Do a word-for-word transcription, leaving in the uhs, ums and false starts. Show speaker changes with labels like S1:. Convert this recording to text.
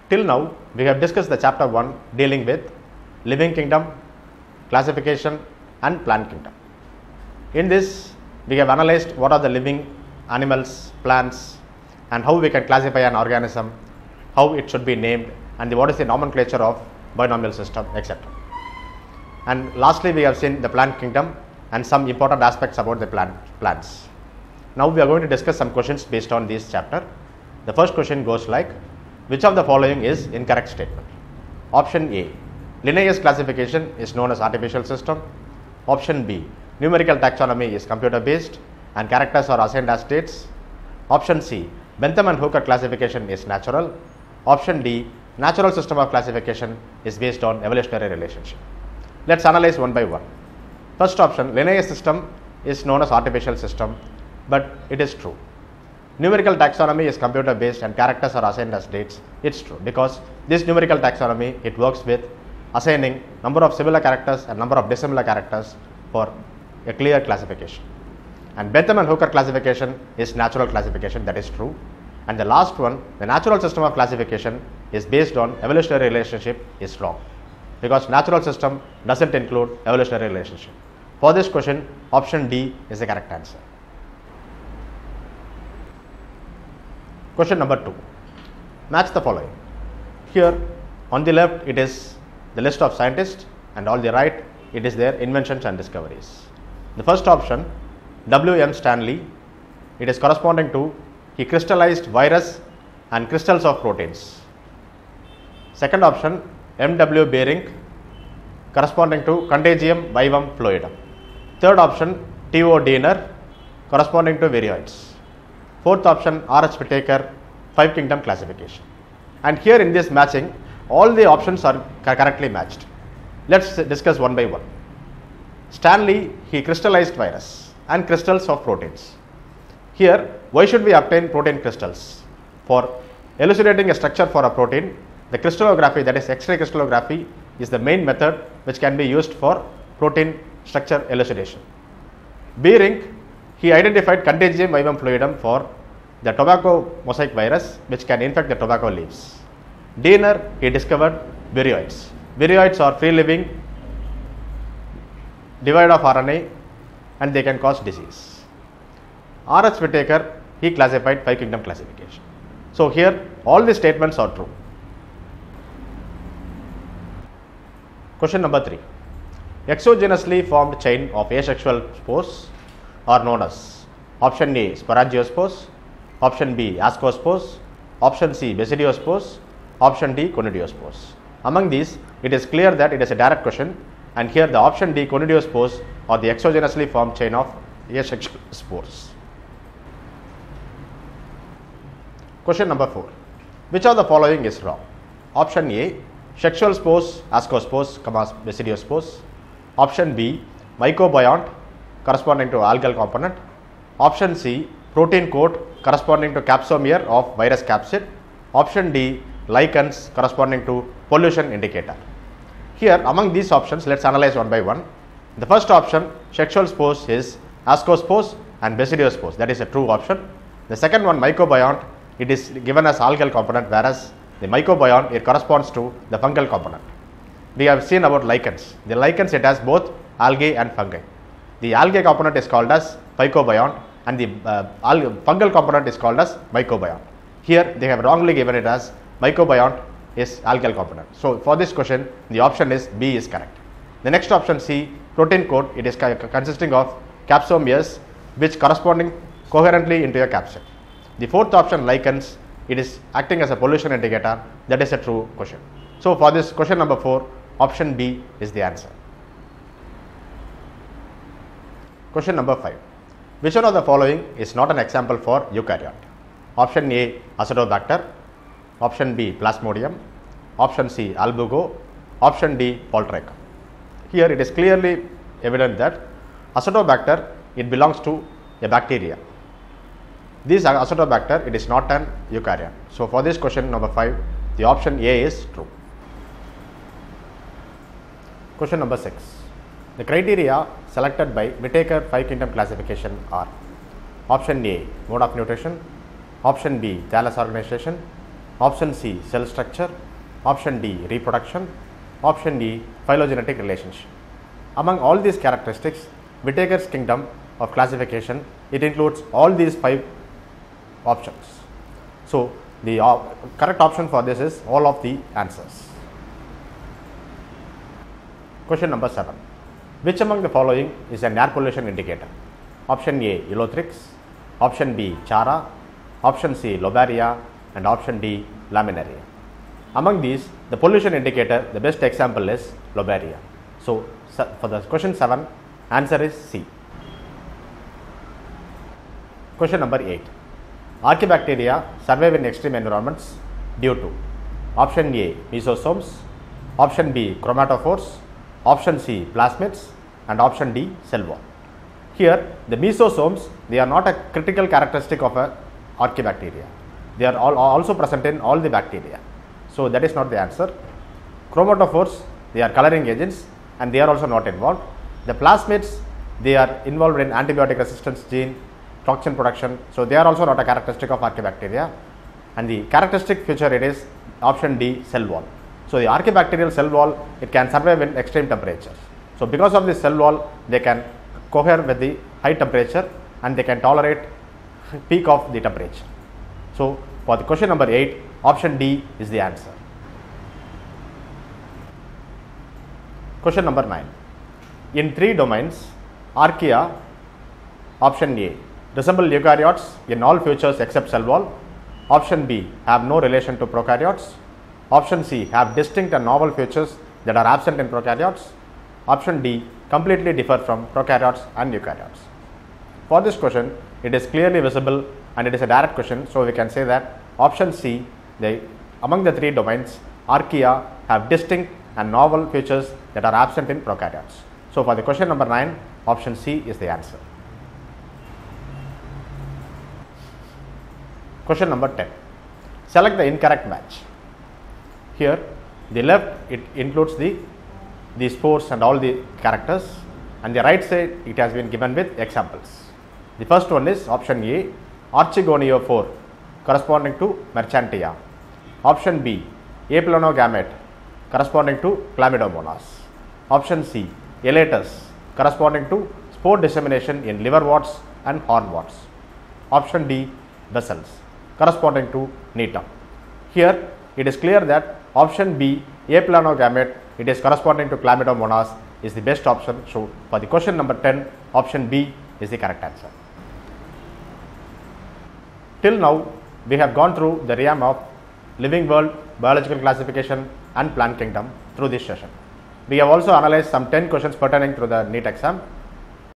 S1: Till now, we have discussed the chapter one dealing with living kingdom, classification and plant kingdom. In this, we have analyzed what are the living animals, plants, and how we can classify an organism, how it should be named, and what is the nomenclature of binomial system, et cetera. And lastly, we have seen the plant kingdom and some important aspects about the plant plants. Now we are going to discuss some questions based on this chapter. The first question goes like, which of the following is incorrect statement? Option A, Linnaeus classification is known as artificial system. Option B, numerical taxonomy is computer based and characters are assigned as states. Option C, Bentham and Hooker classification is natural. Option D, natural system of classification is based on evolutionary relationship. Let's analyze one by one. First option, Linnaeus system is known as artificial system, but it is true. Numerical taxonomy is computer based and characters are assigned as states. It's true because this numerical taxonomy, it works with assigning number of similar characters and number of dissimilar characters for a clear classification. And Bentham and Hooker classification is natural classification, that is true. And the last one, the natural system of classification is based on evolutionary relationship, is wrong because natural system doesn't include evolutionary relationship. For this question, option D is the correct answer. Question number two, match the following. Here on the left it is the list of scientists and on the right it is their inventions and discoveries. The first option, W M Stanley, it is corresponding to he crystallized virus and crystals of proteins. Second option, M W Behring, corresponding to Contagium vivum fluidum. Third option, T O Diener, corresponding to viroids. Fourth option, R H Whittaker, five kingdom classification. And here in this matching, all the options are correctly matched. Let's discuss one by one. Stanley, he crystallized virus and crystals of proteins. Here, why should we obtain protein crystals? For elucidating a structure for a protein, the crystallography, that is X-ray crystallography, is the main method which can be used for protein structure elucidation. Behring, he identified Contagium vivum fluidum for the tobacco mosaic virus which can infect the tobacco leaves. Diener, he discovered viroids. Viroids are free living, devoid of R N A, and they can cause disease. R H Whittaker, he classified five kingdom classification. So here all the statements are true. Question number three, exogenously formed chain of asexual spores are known as option A, sporangiospores, option B, ascospores, option C, basidiospores, option D, conidiospores. Among these, it is clear that it is a direct question, and here the option D, conidiospores, are the exogenously formed chain of asexual spores. Question number four, which of the following is wrong? Option A, sexual spores, ascospores, basidiospores. Option B, mycobiont, corresponding to algal component. Option C, protein coat, corresponding to capsomere of virus capsid. Option D, lichens, corresponding to pollution indicator. Here among these options, let's analyze one by one. The first option, sexual spores, is ascospores and basidiospores, that is a true option. The second one, mycobiont, it is given as algal component, whereas the mycobiont, it corresponds to the fungal component. We have seen about lichens. The lichens, it has both algae and fungi. The algae component is called as phycobiont and the uh, fungal component is called as mycobiont. Here they have wrongly given it as mycobiont is algal component. So for this question, the option is B is correct. The next option, C, protein coat, it is consisting of capsomeres which corresponding coherently into a capsid. The fourth option, lichens, it is acting as a pollution indicator, that is a true question. So for this question number four, option B is the answer. Question number five, which one of the following is not an example for eukaryote? Option A, Acetobacter. Option B, Plasmodium. Option C, Albugo. Option D, Poltracum. Here it is clearly evident that Acetobacter, it belongs to a bacteria. This Acetobacter, it is not an eukaryote. So for this question number five, the option A is true. Question number six, the criteria selected by Whittaker five kingdom classification are option A, mode of nutrition, option B, thallus organization, option C, cell structure, option D, reproduction, option E, phylogenetic relationship. Among all these characteristics, Whittaker's kingdom of classification, it includes all these five options. So, the uh, correct option for this is all of the answers. Question number seven. Which among the following is an air pollution indicator? Option A, Elothrix, option B, Chara, option C, Lobaria, and option D, Laminaria. Among these, the pollution indicator, the best example is Lobaria. So, for the question seven, answer is C. Question number eight. Archaebacteria survive in extreme environments due to option A, mesosomes, option B, chromatophores, option C, plasmids, and option D, cell wall. Here, the mesosomes, they are not a critical characteristic of a archaebacteria. They are all also present in all the bacteria. So, that is not the answer. Chromatophores, they are coloring agents and they are also not involved. The plasmids, they are involved in antibiotic resistance gene, toxin production. So, they are also not a characteristic of archaebacteria. And the characteristic feature, it is option D, cell wall. So, the archaebacterial cell wall, it can survive in extreme temperatures. So, because of this cell wall, they can cohere with the high temperature and they can tolerate peak of the temperature. So, for the question number eight, option D is the answer. Question number nine. In three domains, archaea, option A, resemble eukaryotes in all features except cell wall. Option B, have no relation to prokaryotes. Option C, have distinct and novel features that are absent in prokaryotes. Option D, completely differ from prokaryotes and eukaryotes. For this question, it is clearly visible and it is a direct question. So, we can say that option C, they, among the three domains, archaea have distinct and novel features that are absent in prokaryotes. So, for the question number nine, option C is the answer. Question number ten. Select the incorrect match. Here, the left, it includes the, the spores and all the characters, and the right side, it has been given with examples. The first one is option A, Archegoniophore, corresponding to Merchantia. Option B, Aplanogamete, corresponding to Chlamydomonas. Option C, Elatus, corresponding to spore dissemination in liverworts and hornworts. Option D, Bacillus, corresponding to Netum. Here, it is clear that option B, Aplanogamete, it is corresponding to Chlamydomonas, is the best option. So, for the question number ten, option B is the correct answer. Till now, we have gone through the realm of living world, biological classification and plant kingdom through this session. We have also analyzed some ten questions pertaining to the NEET exam.